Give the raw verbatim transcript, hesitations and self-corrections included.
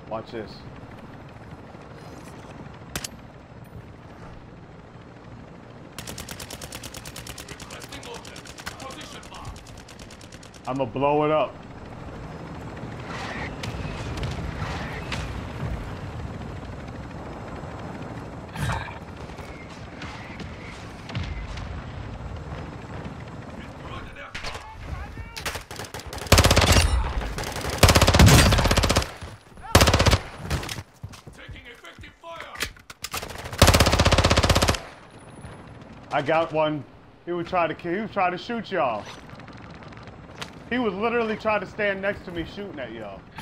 Watch this. I'm gonna blow it up. I got one. He was trying to he was trying to shoot y'all. He was literally trying to stand next to me shooting at y'all.